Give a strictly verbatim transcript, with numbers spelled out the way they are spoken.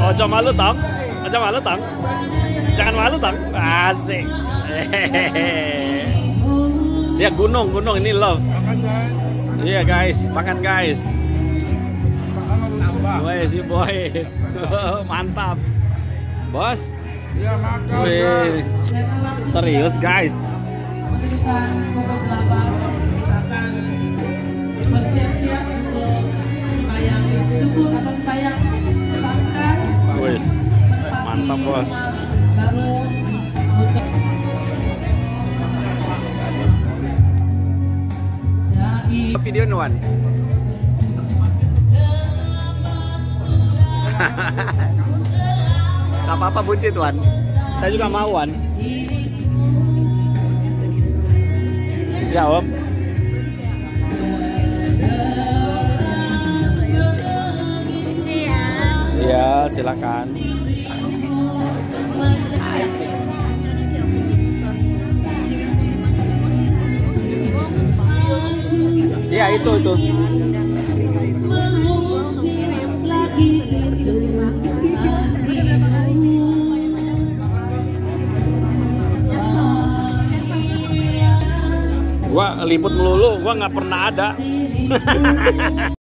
Ojo malu tong, ojo malu tong, jangan malu tong, asik. Dia gunung, gunung ini love. Iya guys, makan guys. Woi si boy, mantap, bos. Iya makan. Wih, serius guys. Bersiap-siap untuk sembahyang syukur atau sembahyang sangkan. Wis, mantap bos. Baru untuk video nuan. Gak apa-apa buncit Wan. Saya juga mau Wan. Bisa Om. Iya silakan. Iya itu itu. Gua liput melulu, gua nggak pernah ada.